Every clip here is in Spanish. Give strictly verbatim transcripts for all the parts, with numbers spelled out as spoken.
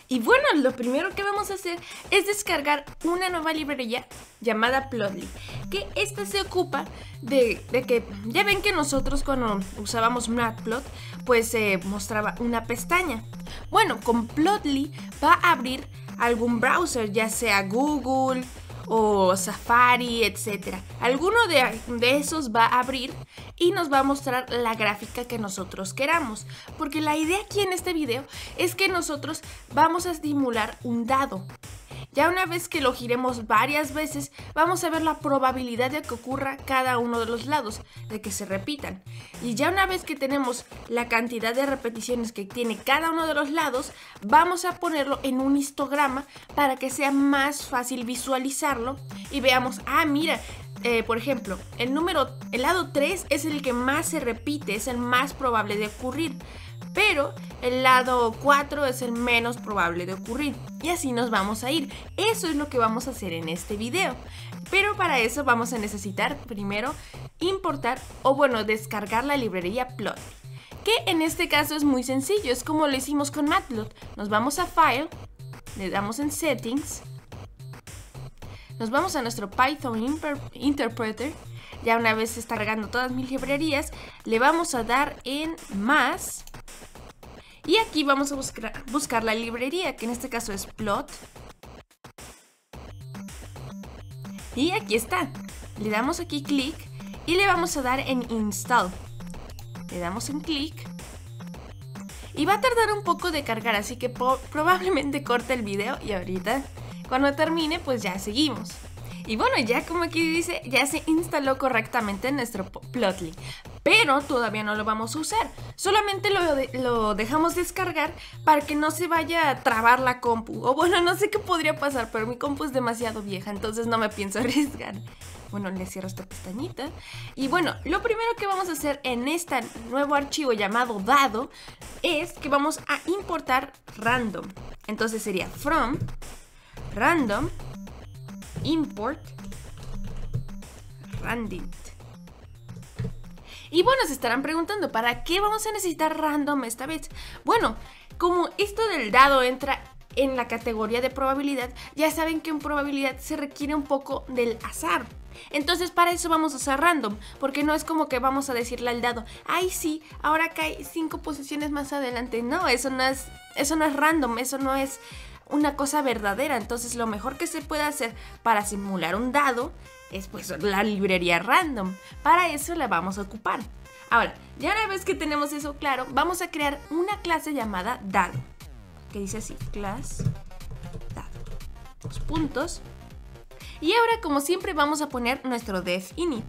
Y bueno, lo primero que vamos a hacer es descargar una nueva librería llamada Plotly, que esta se ocupa de, de que, ya ven que nosotros cuando usábamos Matplot, pues se eh, mostraba una pestaña. Bueno, con Plotly va a abrir algún browser, ya sea Google o Safari, etcétera. Alguno de, de esos va a abrir y nos va a mostrar la gráfica que nosotros queramos, porque la idea aquí en este video es que nosotros vamos a simular un dado. Ya una vez que lo giremos varias veces, vamos a ver la probabilidad de que ocurra cada uno de los lados, de que se repitan. Y ya una vez que tenemos la cantidad de repeticiones que tiene cada uno de los lados, vamos a ponerlo en un histograma para que sea más fácil visualizarlo y veamos, ah, mira, eh, por ejemplo, el número, el lado tres es el que más se repite, es el más probable de ocurrir. Pero el lado cuatro es el menos probable de ocurrir. Y así nos vamos a ir. Eso es lo que vamos a hacer en este video. Pero para eso vamos a necesitar primero importar o bueno, descargar la librería Plotly, que en este caso es muy sencillo, es como lo hicimos con Matplot. Nos vamos a File, le damos en Settings, nos vamos a nuestro Python Interpreter. Ya una vez se está cargando todas mis librerías, le vamos a dar en Más. Y aquí vamos a buscar, buscar la librería, que en este caso es Plot. Y aquí está. Le damos aquí clic y le vamos a dar en Install. Le damos en clic. Y va a tardar un poco de cargar, así que probablemente corte el video y ahorita, cuando termine, pues ya seguimos. Y bueno, ya como aquí dice, ya se instaló correctamente nuestro Plotly. Pero todavía no lo vamos a usar. Solamente lo, de, lo dejamos descargar para que no se vaya a trabar la compu. O bueno, no sé qué podría pasar, pero mi compu es demasiado vieja, entonces no me pienso arriesgar. Bueno, le cierro esta pestañita. Y bueno, lo primero que vamos a hacer en este nuevo archivo llamado dado es que vamos a importar random. Entonces sería from random import randint. Y bueno, se estarán preguntando, ¿para qué vamos a necesitar random esta vez? Bueno, como esto del dado entra en la categoría de probabilidad, ya saben que en probabilidad se requiere un poco del azar. Entonces para eso vamos a usar random, porque no es como que vamos a decirle al dado, ay sí, ahora cae cinco posiciones más adelante. No, eso no es, eso no es random, eso no es una cosa verdadera. Entonces lo mejor que se puede hacer para simular un dado es pues la librería random. Para eso la vamos a ocupar. Ahora, ya una vez que tenemos eso claro, vamos a crear una clase llamada dado, que dice así, class dado, dos puntos. Y ahora, como siempre, vamos a poner nuestro def init.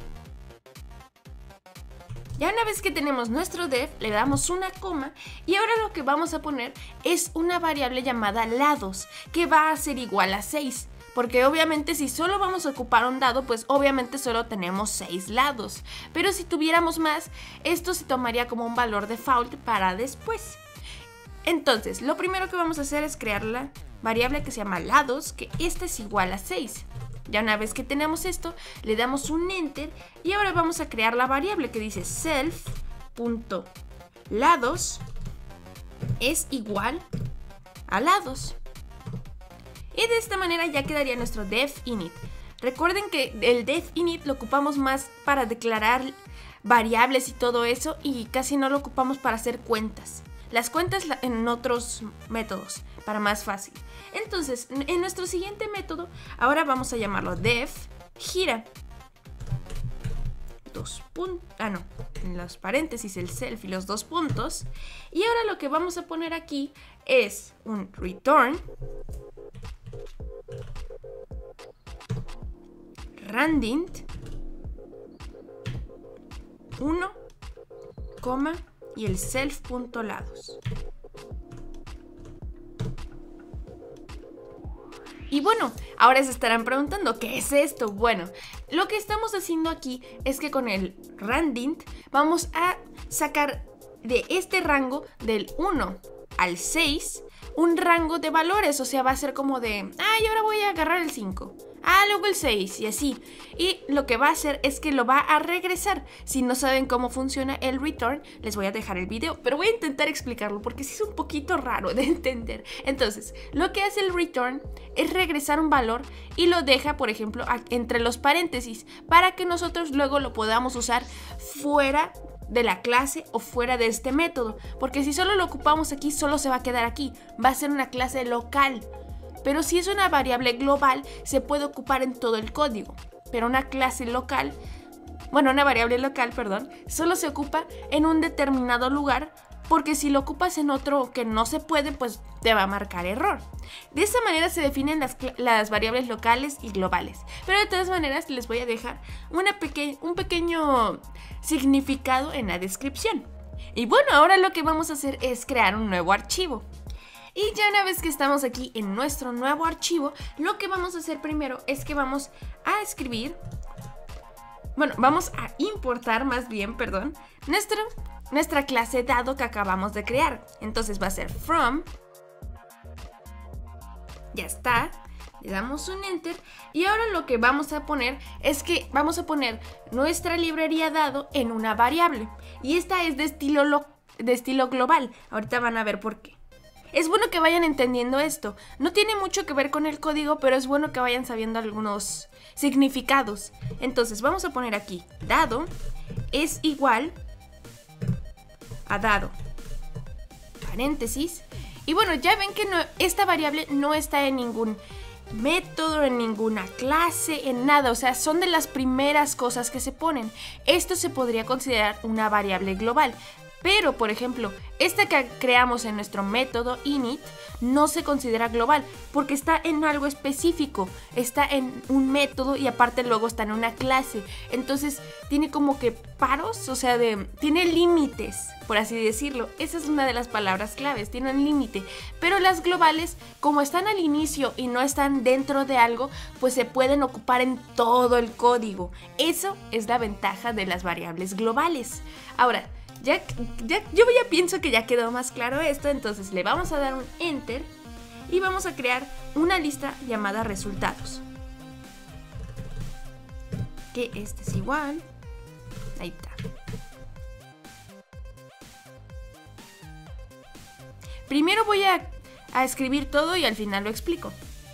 Ya una vez que tenemos nuestro def, le damos una coma y ahora lo que vamos a poner es una variable llamada lados, que va a ser igual a seis. Porque obviamente si solo vamos a ocupar un dado, pues obviamente solo tenemos seis lados. Pero si tuviéramos más, esto se tomaría como un valor default para después. Entonces, lo primero que vamos a hacer es crear la variable que se llama lados, que esta es igual a seis. Ya una vez que tenemos esto, le damos un enter y ahora vamos a crear la variable que dice self.lados es igual a lados. Y de esta manera ya quedaría nuestro def init. Recuerden que el def init lo ocupamos más para declarar variables y todo eso, y casi no lo ocupamos para hacer cuentas. Las cuentas en otros métodos, para más fácil. Entonces, en nuestro siguiente método, ahora vamos a llamarlo def gira. Dos puntos, ah no, en los paréntesis el self y los dos puntos. Y ahora lo que vamos a poner aquí es un return randint uno, y el self.lados. Y bueno, ahora se estarán preguntando, ¿qué es esto? Bueno, lo que estamos haciendo aquí es que con el randint vamos a sacar de este rango del uno al seis un rango de valores, o sea, va a ser como de, ay, ahora voy a agarrar el cinco. Ah, luego el seis y así. Y lo que va a hacer es que lo va a regresar. Si no saben cómo funciona el return, les voy a dejar el video, pero voy a intentar explicarlo porque sí es un poquito raro de entender. Entonces, lo que hace el return es regresar un valor y lo deja, por ejemplo, entre los paréntesis para que nosotros luego lo podamos usar fuera de la clase o fuera de este método. Porque si solo lo ocupamos aquí, solo se va a quedar aquí. Va a ser una clase local. Pero si es una variable global, se puede ocupar en todo el código. Pero una clase local, bueno, una variable local, perdón, solo se ocupa en un determinado lugar, porque si lo ocupas en otro que no se puede, pues te va a marcar error. De esa manera se definen las, las variables locales y globales. Pero de todas maneras les voy a dejar una peque un pequeño significado en la descripción. Y bueno, ahora lo que vamos a hacer es crear un nuevo archivo. Y ya una vez que estamos aquí en nuestro nuevo archivo, lo que vamos a hacer primero es que vamos a escribir, bueno, vamos a importar más bien, perdón, nuestro, nuestra clase dado que acabamos de crear. Entonces va a ser from, ya está, le damos un enter y ahora lo que vamos a poner es que vamos a poner nuestra librería dado en una variable. Y esta es de estilo, lo, de estilo global, ahorita van a ver por qué. Es bueno que vayan entendiendo esto. No tiene mucho que ver con el código, pero es bueno que vayan sabiendo algunos significados. Entonces vamos a poner aquí, dado es igual a dado, paréntesis. Y bueno, ya ven que no, esta variable no está en ningún método, en ninguna clase, en nada. O sea, son de las primeras cosas que se ponen. Esto se podría considerar una variable global. Pero, por ejemplo, esta que creamos en nuestro método init no se considera global porque está en algo específico, está en un método y aparte luego está en una clase. Entonces tiene como que paros, o sea, de, tiene límites, por así decirlo. Esa es una de las palabras claves, tiene un límite. Pero las globales, como están al inicio y no están dentro de algo, pues se pueden ocupar en todo el código. Eso es la ventaja de las variables globales. Ahora, Ya, ya, yo ya pienso que ya quedó más claro esto, entonces le vamos a dar un enter y vamos a crear una lista llamada resultados. Que este es igual. Ahí está. Primero voy a, a escribir todo y al final lo explico.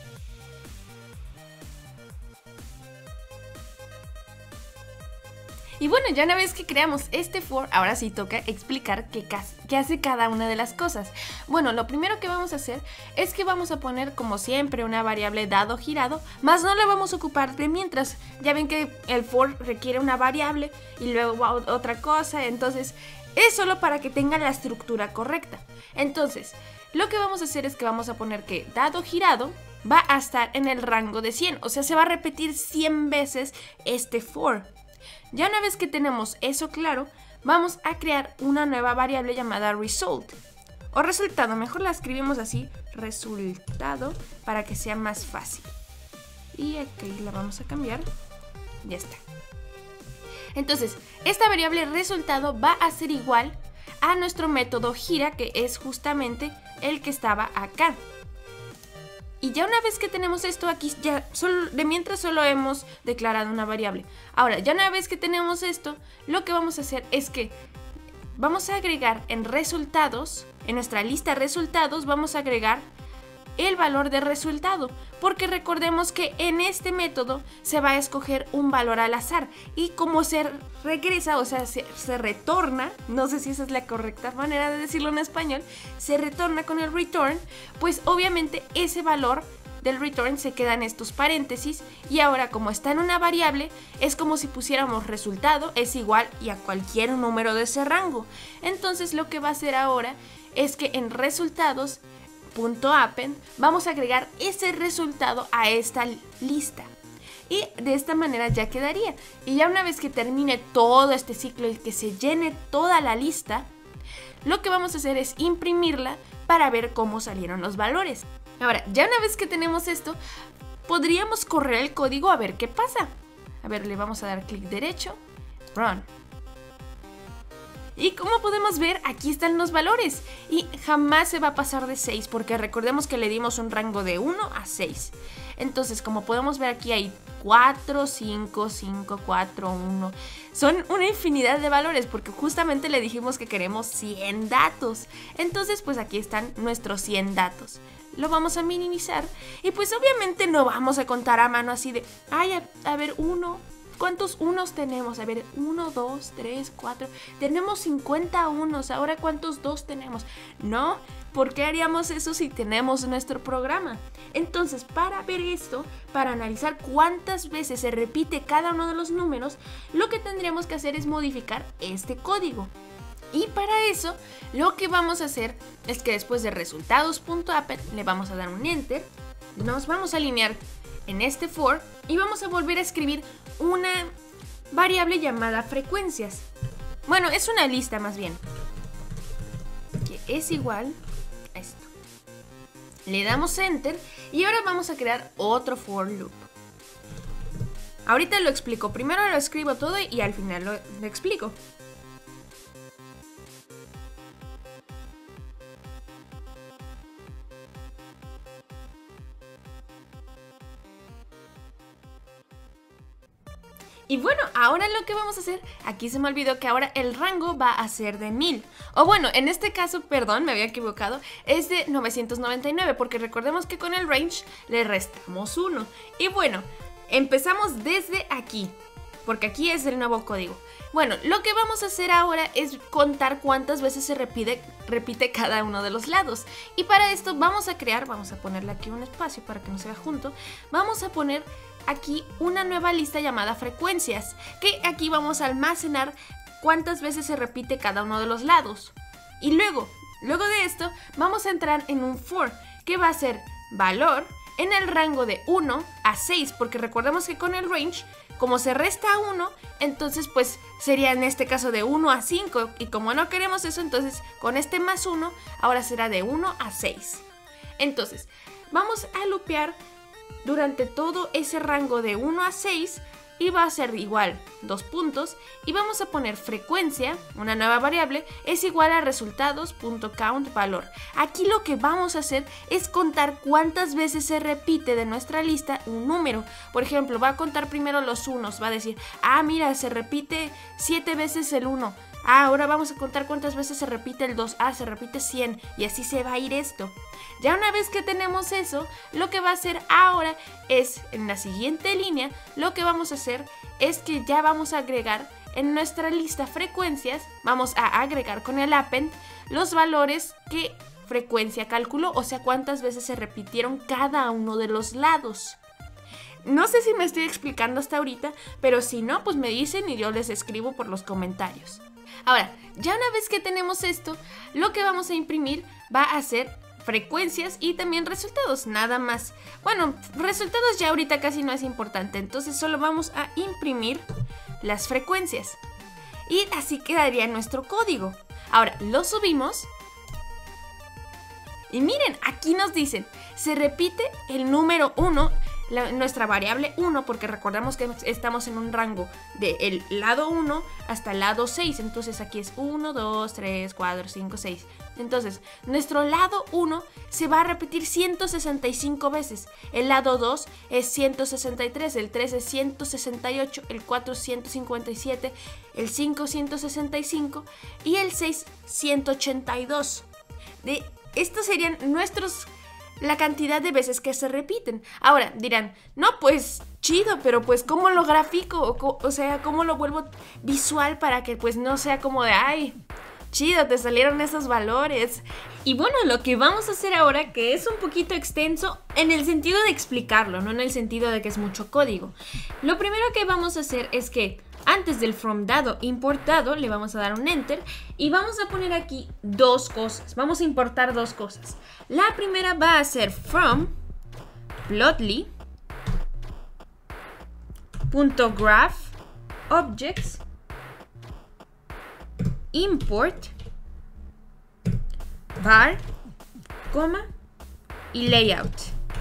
Y bueno, ya una vez que creamos este for, ahora sí toca explicar qué, qué hace cada una de las cosas. Bueno, lo primero que vamos a hacer es que vamos a poner, como siempre, una variable dado girado, más no la vamos a ocupar de mientras. Ya ven que el for requiere una variable y luego otra cosa, entonces es solo para que tenga la estructura correcta. Entonces, lo que vamos a hacer es que vamos a poner que dado girado va a estar en el rango de cien, o sea, se va a repetir cien veces este for. Ya una vez que tenemos eso claro, vamos a crear una nueva variable llamada result o resultado, mejor la escribimos así, resultado, para que sea más fácil. Y aquí la vamos a cambiar, ya está. Entonces, esta variable resultado va a ser igual a nuestro método gira, que es justamente el que estaba acá. Y ya una vez que tenemos esto aquí, ya solo, de mientras solo hemos declarado una variable. Ahora, ya una vez que tenemos esto, lo que vamos a hacer es que vamos a agregar en resultados, en nuestra lista de resultados, vamos a agregar el valor de resultado. Porque recordemos que en este método se va a escoger un valor al azar. Y como se regresa, o sea, se, se retorna, no sé si esa es la correcta manera de decirlo en español, se retorna con el return, pues obviamente ese valor del return se queda en estos paréntesis. Y ahora, como está en una variable, es como si pusiéramos resultado es igual y a cualquier número de ese rango. Entonces lo que va a hacer ahora es que en resultados .append vamos a agregar ese resultado a esta lista y de esta manera ya quedaría. Y ya una vez que termine todo este ciclo y que se llene toda la lista, lo que vamos a hacer es imprimirla para ver cómo salieron los valores. Ahora, ya una vez que tenemos esto, podríamos correr el código a ver qué pasa. A ver, le vamos a dar clic derecho, run. Y como podemos ver, aquí están los valores y jamás se va a pasar de seis porque recordemos que le dimos un rango de uno a seis. Entonces, como podemos ver aquí hay cuatro, cinco, cinco, cuatro, uno. Son una infinidad de valores porque justamente le dijimos que queremos cien datos. Entonces, pues aquí están nuestros cien datos. Lo vamos a minimizar y pues obviamente no vamos a contar a mano así de, ay, a, a ver, uno. ¿Cuántos unos tenemos? A ver, uno, dos, tres, cuatro. Tenemos cincuenta unos. Ahora, ¿cuántos dos tenemos? No, ¿por qué haríamos eso si tenemos nuestro programa? Entonces, para ver esto, para analizar cuántas veces se repite cada uno de los números, lo que tendríamos que hacer es modificar este código. Y para eso, lo que vamos a hacer es que después de resultados.append le vamos a dar un enter, nos vamos a alinear en este for y vamos a volver a escribir una variable llamada frecuencias. Bueno, es una lista más bien, que es igual a esto. Le damos enter y ahora vamos a crear otro for loop. Ahorita lo explico, primero lo escribo todo y al final lo, lo explico. Y bueno, ahora lo que vamos a hacer, aquí se me olvidó que ahora el rango va a ser de mil. O bueno, en este caso, perdón, me había equivocado, es de novecientos noventa y nueve, porque recordemos que con el range le restamos uno. Y bueno, empezamos desde aquí, porque aquí es el nuevo código. Bueno, lo que vamos a hacer ahora es contar cuántas veces se repite, repite cada uno de los lados. Y para esto vamos a crear, vamos a ponerle aquí un espacio para que no se vea junto, vamos a poner aquí una nueva lista llamada frecuencias, que aquí vamos a almacenar cuántas veces se repite cada uno de los lados. Y luego, luego de esto, vamos a entrar en un for, que va a ser valor en el rango de uno a seis, porque recordemos que con el range, como se resta uno, entonces pues sería en este caso de uno a cinco, y como no queremos eso, entonces con este más uno, ahora será de uno a seis. Entonces, vamos a loopear durante todo ese rango de uno a seis y va a ser igual dos puntos y vamos a poner frecuencia, una nueva variable, es igual a resultados.count valor. Aquí lo que vamos a hacer es contar cuántas veces se repite de nuestra lista un número. Por ejemplo, va a contar primero los unos, va a decir, ah, mira, se repite siete veces el uno. Ah, ahora vamos a contar cuántas veces se repite el dos. Ah, se repite cien. Y así se va a ir esto. Ya una vez que tenemos eso, lo que va a hacer ahora es, en la siguiente línea, lo que vamos a hacer es que ya vamos a agregar en nuestra lista frecuencias, vamos a agregar con el append los valores que frecuencia calculó, o sea, cuántas veces se repitieron cada uno de los lados. No sé si me estoy explicando hasta ahorita, pero si no, pues me dicen y yo les escribo por los comentarios. Ahora, ya una vez que tenemos esto, lo que vamos a imprimir va a ser frecuencias y también resultados, nada más. Bueno, resultados ya ahorita casi no es importante, entonces solo vamos a imprimir las frecuencias. Y así quedaría nuestro código. Ahora, lo subimos. Y miren, aquí nos dicen, se repite el número uno, la, nuestra variable uno, porque recordamos que estamos en un rango del lado uno hasta el lado seis. Entonces aquí es uno, dos, tres, cuatro, cinco, seis. Entonces, nuestro lado uno se va a repetir ciento sesenta y cinco veces. El lado dos es ciento sesenta y tres, el tres es ciento sesenta y ocho, el cuatro ciento cincuenta y siete, el cinco ciento sesenta y cinco y el seis ciento ochenta y dos. De estos serían nuestros, la cantidad de veces que se repiten. Ahora dirán, no, pues chido, pero pues ¿cómo lo grafico? O, o sea, ¿cómo lo vuelvo visual para que pues no sea como de, ay, chido, te salieron esos valores? Y bueno, lo que vamos a hacer ahora, que es un poquito extenso en el sentido de explicarlo, no en el sentido de que es mucho código. Lo primero que vamos a hacer es que antes del from dado importado le vamos a dar un enter y vamos a poner aquí dos cosas. Vamos a importar dos cosas. La primera va a ser from plotly punto graph objects import var, coma y layout.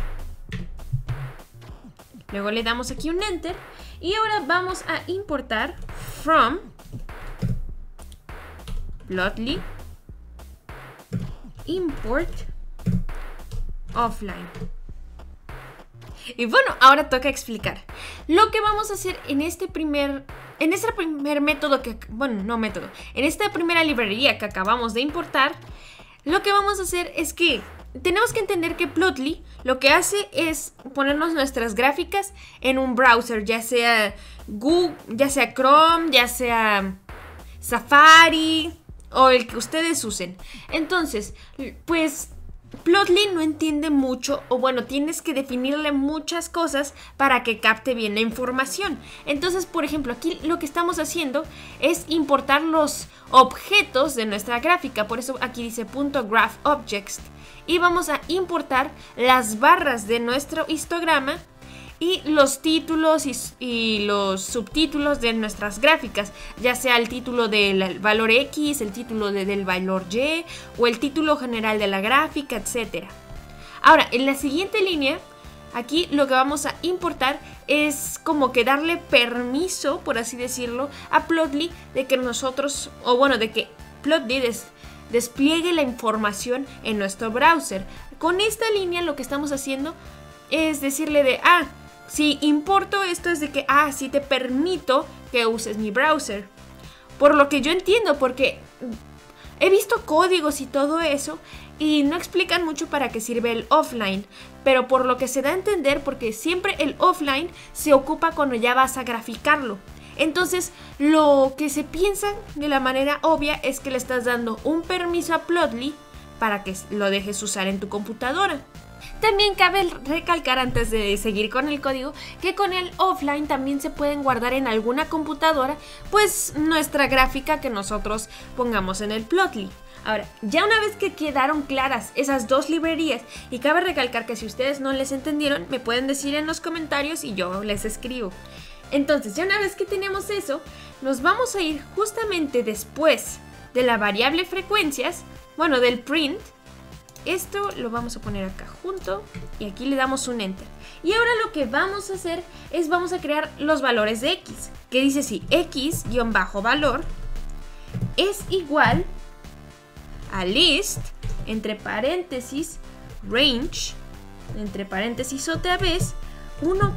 Luego le damos aquí un enter y ahora vamos a importar from plotly import offline. Y bueno, ahora toca explicar. Lo que vamos a hacer en este primer, en este primer método que, bueno, no método, en esta primera librería que acabamos de importar, lo que vamos a hacer es que tenemos que entender que Plotly lo que hace es ponernos nuestras gráficas en un browser, ya sea Google, ya sea Chrome, ya sea Safari o el que ustedes usen. Entonces, pues Plotly no entiende mucho, o bueno, tienes que definirle muchas cosas para que capte bien la información. Entonces, por ejemplo, aquí lo que estamos haciendo es importar los objetos de nuestra gráfica. Por eso aquí dice .graphObjects. Y vamos a importar las barras de nuestro histograma y los títulos y, y los subtítulos de nuestras gráficas, ya sea el título del valor X, el título de, del valor Y o el título general de la gráfica, etcétera. Ahora, en la siguiente línea, aquí lo que vamos a importar es como que darle permiso, por así decirlo, a Plotly de que nosotros, o bueno, de que Plotly des, despliegue la información en nuestro browser. Con esta línea lo que estamos haciendo es decirle de, ah, si importo esto es de que, ah, sí te permito que uses mi browser. Por lo que yo entiendo, porque he visto códigos y todo eso y no explican mucho para qué sirve el offline. Pero por lo que se da a entender, porque siempre el offline se ocupa cuando ya vas a graficarlo. Entonces, lo que se piensa de la manera obvia es que le estás dando un permiso a Plotly para que lo dejes usar en tu computadora. También cabe recalcar, antes de seguir con el código, que con el offline también se pueden guardar en alguna computadora pues nuestra gráfica que nosotros pongamos en el Plotly. Ahora, ya una vez que quedaron claras esas dos librerías, y cabe recalcar que si ustedes no les entendieron, me pueden decir en los comentarios y yo les escribo. Entonces, ya una vez que tenemos eso, nos vamos a ir justamente después de la variable frecuencias, bueno, del print. Esto lo vamos a poner acá junto y aquí le damos un enter. Y ahora lo que vamos a hacer es vamos a crear los valores de X, que dice si X-valor es igual a list, entre paréntesis, range, entre paréntesis otra vez, uno,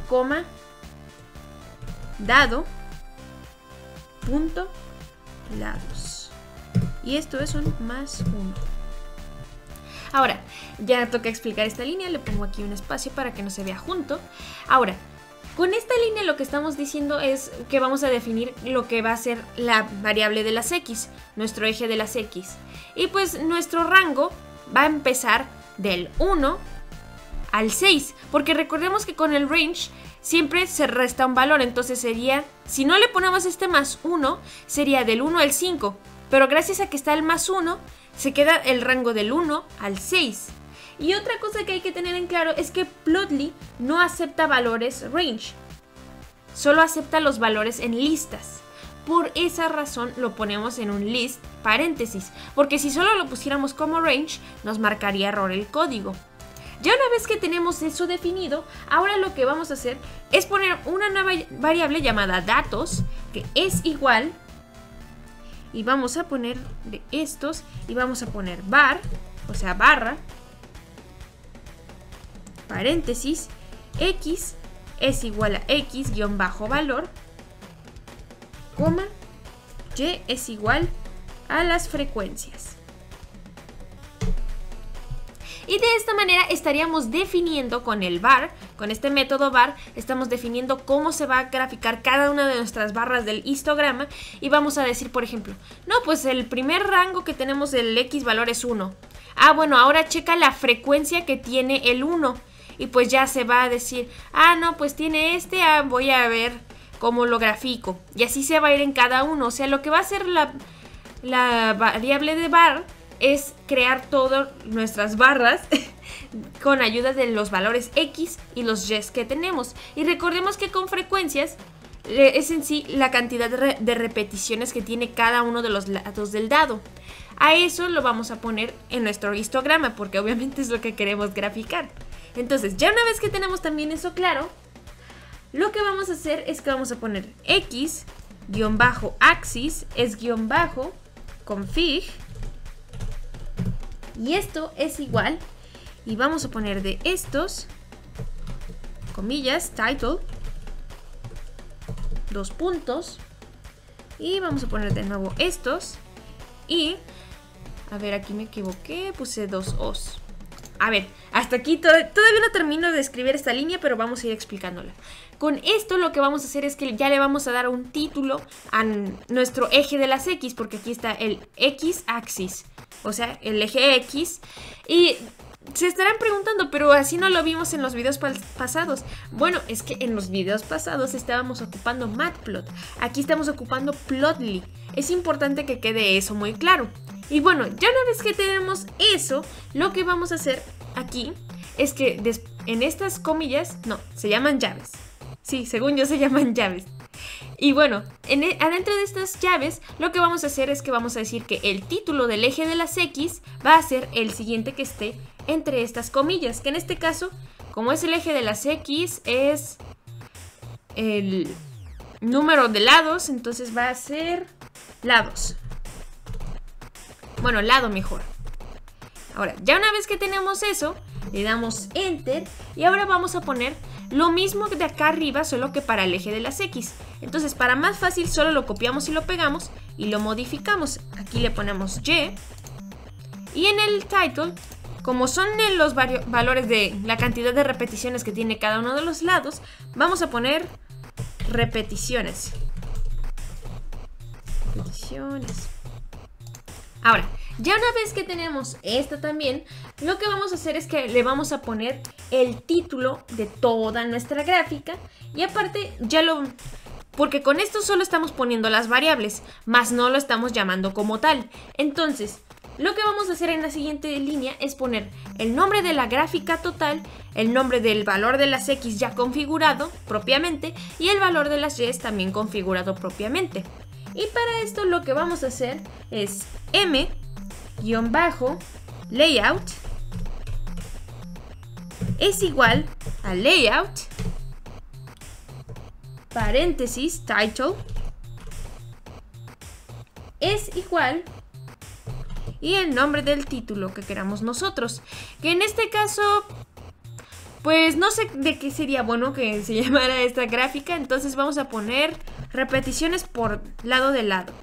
dado, punto, lados. Y esto es un más uno. Ahora, ya toca explicar esta línea, le pongo aquí un espacio para que no se vea junto. Ahora, con esta línea lo que estamos diciendo es que vamos a definir lo que va a ser la variable de las X, nuestro eje de las X. Y pues nuestro rango va a empezar del uno al seis, porque recordemos que con el range siempre se resta un valor, entonces sería, si no le ponemos este más uno, sería del uno al cinco, pero gracias a que está el más uno, se queda el rango del uno al seis. Y otra cosa que hay que tener en claro es que Plotly no acepta valores range, solo acepta los valores en listas. Por esa razón lo ponemos en un list paréntesis, porque si solo lo pusiéramos como range, nos marcaría error el código. Ya una vez que tenemos eso definido, ahora lo que vamos a hacer es poner una nueva variable llamada datos, que es igual, y vamos a poner de estos, y vamos a poner var, o sea barra, paréntesis, x es igual a x-valor, coma, y es igual a las frecuencias. Y de esta manera estaríamos definiendo con el var, con este método var, estamos definiendo cómo se va a graficar cada una de nuestras barras del histograma. Y vamos a decir, por ejemplo, no, pues el primer rango que tenemos del X valor es uno. Ah, bueno, ahora checa la frecuencia que tiene el uno. Y pues ya se va a decir, ah, no, pues tiene este, ah, voy a ver cómo lo grafico. Y así se va a ir en cada uno. O sea, lo que va a hacer la, la variable de var es crear todas nuestras barras con ayuda de los valores X y los Y que tenemos. Y recordemos que con frecuencias es en sí la cantidad de, re de repeticiones que tiene cada uno de los lados del dado. A eso lo vamos a poner en nuestro histograma, porque obviamente es lo que queremos graficar. Entonces, ya una vez que tenemos también eso claro, lo que vamos a hacer es que vamos a poner X-axis es guión bajo config. Y esto es igual, y vamos a poner de estos, comillas, title, dos puntos, y vamos a poner de nuevo estos, y, a ver, aquí me equivoqué, puse dos O's. A ver, hasta aquí to todavía no termino de escribir esta línea, pero vamos a ir explicándola. Con esto lo que vamos a hacer es que ya le vamos a dar un título a nuestro eje de las X, porque aquí está el X-axis, o sea, el eje X. Y se estarán preguntando, pero así no lo vimos en los videos pa pasados. Bueno, es que en los videos pasados estábamos ocupando Matplot. Aquí estamos ocupando Plotly. Es importante que quede eso muy claro. Y bueno, ya una vez que tenemos eso, lo que vamos a hacer aquí es que en estas comillas, no, se llaman llaves. Sí, según yo se llaman llaves. Y bueno, en el, adentro de estas llaves, lo que vamos a hacer es que vamos a decir que el título del eje de las X va a ser el siguiente que esté entre estas comillas. Que en este caso, como es el eje de las X, es el número de lados, entonces va a ser lados. Bueno, lado mejor. Ahora, ya una vez que tenemos eso, le damos Enter y ahora vamos a poner lo mismo de acá arriba, solo que para el eje de las X. Entonces, para más fácil, solo lo copiamos y lo pegamos y lo modificamos. Aquí le ponemos Y. Y en el title, como son los valores de la cantidad de repeticiones que tiene cada uno de los lados, vamos a poner repeticiones. Repeticiones. Ahora, ya una vez que tenemos esto también, lo que vamos a hacer es que le vamos a poner el título de toda nuestra gráfica. Y aparte, ya lo... porque con esto solo estamos poniendo las variables, más no lo estamos llamando como tal. Entonces, lo que vamos a hacer en la siguiente línea es poner el nombre de la gráfica total, el nombre del valor de las X ya configurado propiamente y el valor de las Y también configurado propiamente. Y para esto lo que vamos a hacer es m-layout es igual a layout, paréntesis, title, es igual y el nombre del título que queramos nosotros. Que en este caso, pues no sé de qué sería bueno que se llamara esta gráfica, entonces vamos a poner repeticiones por lado de lado.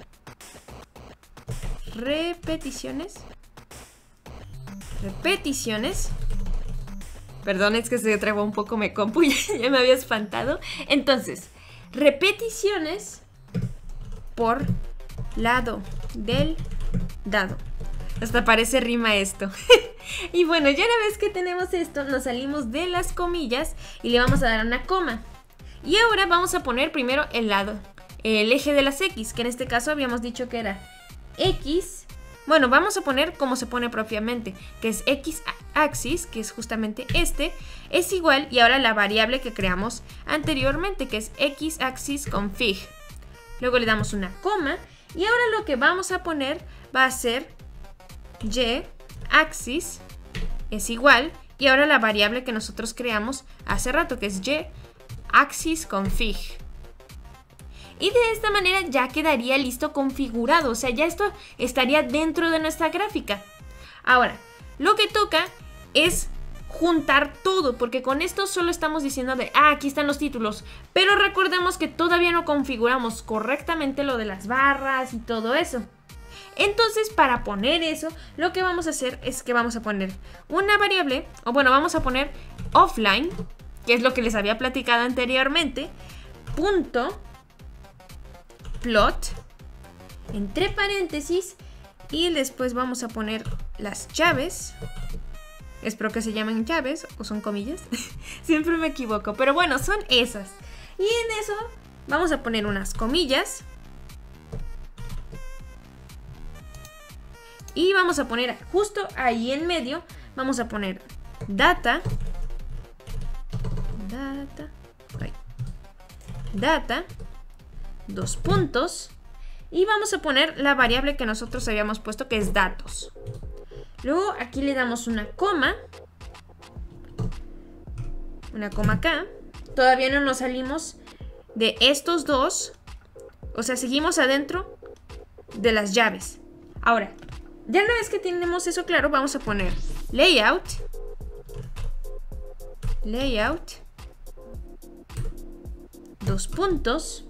Repeticiones. Repeticiones. Perdón, es que se trabó un poco mi compu, ya me había espantado. Entonces, repeticiones por lado del dado. Hasta parece rima esto. Y bueno, ya una vez que tenemos esto, nos salimos de las comillas y le vamos a dar una coma. Y ahora vamos a poner primero el lado, el eje de las X, que en este caso habíamos dicho que era X. Bueno, vamos a poner como se pone propiamente, que es X-axis, que es justamente este, es igual, y ahora la variable que creamos anteriormente, que es X-axis config. Luego le damos una coma, y ahora lo que vamos a poner va a ser Y-axis, es igual, y ahora la variable que nosotros creamos hace rato, que es Y-axis config. Y de esta manera ya quedaría listo configurado, o sea, ya esto estaría dentro de nuestra gráfica. Ahora, lo que toca es juntar todo, porque con esto solo estamos diciendo de, ah, aquí están los títulos, pero recordemos que todavía no configuramos correctamente lo de las barras y todo eso. Entonces, para poner eso, lo que vamos a hacer es que vamos a poner una variable, o bueno, vamos a poner offline, que es lo que les había platicado anteriormente, punto plot, entre paréntesis, y después vamos a poner las llaves. Espero que se llamen llaves o son comillas. Siempre me equivoco, pero bueno, son esas. Y en eso vamos a poner unas comillas. Y vamos a poner justo ahí en medio, vamos a poner data. Data. Ay, data. Dos puntos. Y vamos a poner la variable que nosotros habíamos puesto, que es datos. Luego aquí le damos una coma. Una coma acá. Todavía no nos salimos de estos dos. O sea, seguimos adentro de las llaves. Ahora, ya una vez que tenemos eso claro, vamos a poner layout. Layout. dos puntos.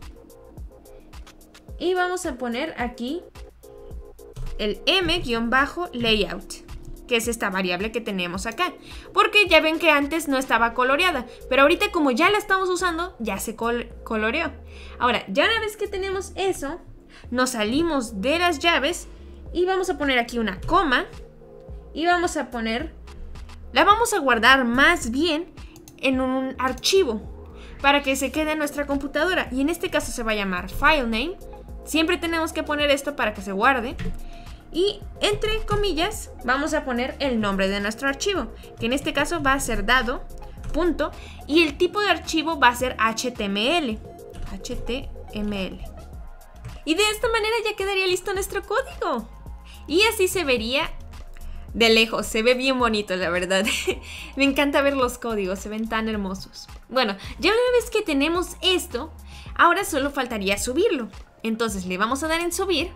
Y vamos a poner aquí el m-layout, que es esta variable que tenemos acá. Porque ya ven que antes no estaba coloreada, pero ahorita como ya la estamos usando, ya se col coloreó. Ahora, ya una vez que tenemos eso, nos salimos de las llaves y vamos a poner aquí una coma. Y vamos a poner, la vamos a guardar más bien en un archivo para que se quede en nuestra computadora. Y en este caso se va a llamar filename. Siempre tenemos que poner esto para que se guarde. Y entre comillas vamos a poner el nombre de nuestro archivo, que en este caso va a ser dado, punto, y el tipo de archivo va a ser H T M L. H T M L. Y de esta manera ya quedaría listo nuestro código. Y así se vería de lejos. Se ve bien bonito, la verdad. Me encanta ver los códigos, se ven tan hermosos. Bueno, ya una vez que tenemos esto, ahora solo faltaría subirlo. Entonces le vamos a dar en subir.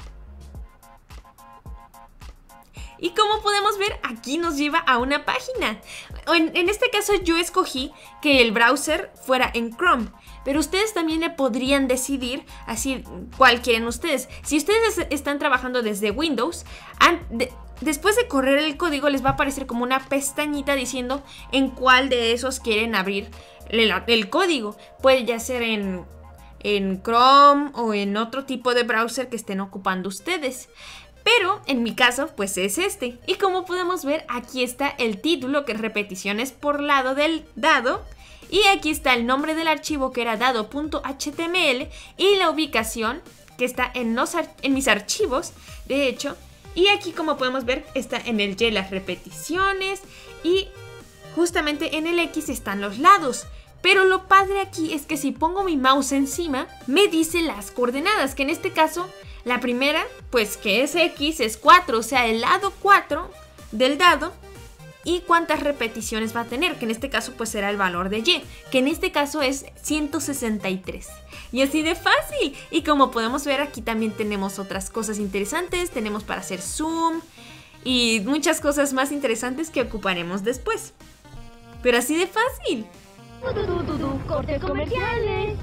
Y como podemos ver, aquí nos lleva a una página. En, en este caso yo escogí que el browser fuera en Chrome, pero ustedes también le podrían decidir así cuál quieren ustedes. Si ustedes están trabajando desde Windows, de, después de correr el código les va a aparecer como una pestañita diciendo en cuál de esos quieren abrir el, el código. Puede ya ser en, en Chrome o en otro tipo de browser que estén ocupando ustedes. Pero en mi caso pues es este. Y como podemos ver, aquí está el título, que es repeticiones por lado del dado. Y aquí está el nombre del archivo, que era dado.html, y la ubicación que está en, los en mis archivos, de hecho. Y aquí como podemos ver está en el Y las repeticiones y justamente en el X están los lados. Pero lo padre aquí es que si pongo mi mouse encima me dice las coordenadas, que en este caso la primera, pues que es X, es cuatro, o sea el lado cuatro del dado. Y cuántas repeticiones va a tener, que en este caso pues será el valor de Y, que en este caso es ciento sesenta y tres. Y así de fácil. Y como podemos ver, aquí también tenemos otras cosas interesantes. Tenemos para hacer zoom y muchas cosas más interesantes que ocuparemos después. Pero así de fácil. Cortes comerciales.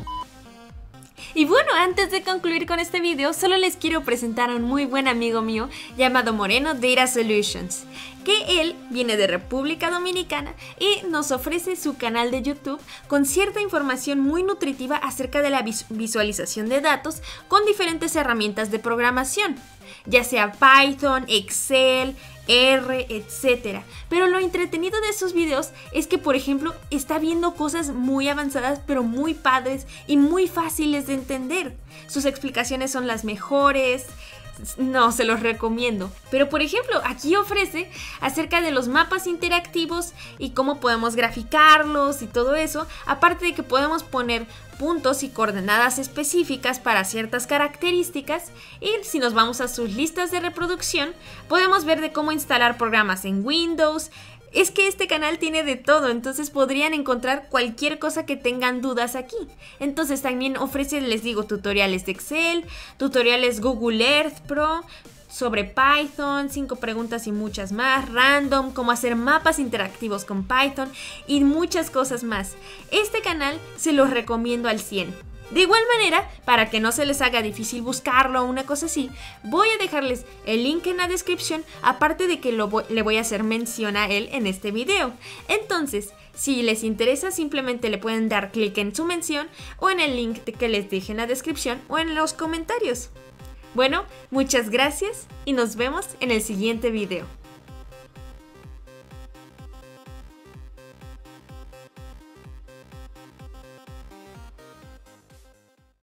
Y bueno, antes de concluir con este video, solo les quiero presentar a un muy buen amigo mío llamado Moreno Data Solutions, que él viene de República Dominicana y nos ofrece su canal de YouTube con cierta información muy nutritiva acerca de la vis- visualización de datos con diferentes herramientas de programación, ya sea Python, Excel, R, etcétera. Pero lo entretenido de esos videos es que, por ejemplo, está viendo cosas muy avanzadas, pero muy padres y muy fáciles de entender. Sus explicaciones son las mejores. No, se los recomiendo. Pero por ejemplo, aquí ofrece acerca de los mapas interactivos y cómo podemos graficarlos y todo eso. Aparte de que podemos poner puntos y coordenadas específicas para ciertas características. Y si nos vamos a sus listas de reproducción, podemos ver de cómo instalar programas en Windows. Es que este canal tiene de todo, entonces podrían encontrar cualquier cosa que tengan dudas aquí. Entonces también ofrece, les digo, tutoriales de Excel, tutoriales Google Earth Pro, sobre Python, cinco preguntas y muchas más, random, cómo hacer mapas interactivos con Python y muchas cosas más. Este canal se los recomiendo al cien. De igual manera, para que no se les haga difícil buscarlo o una cosa así, voy a dejarles el link en la descripción, aparte de que lo voy, le voy a hacer mención a él en este video. Entonces, si les interesa, simplemente le pueden dar clic en su mención o en el link que les deje en la descripción o en los comentarios. Bueno, muchas gracias y nos vemos en el siguiente video.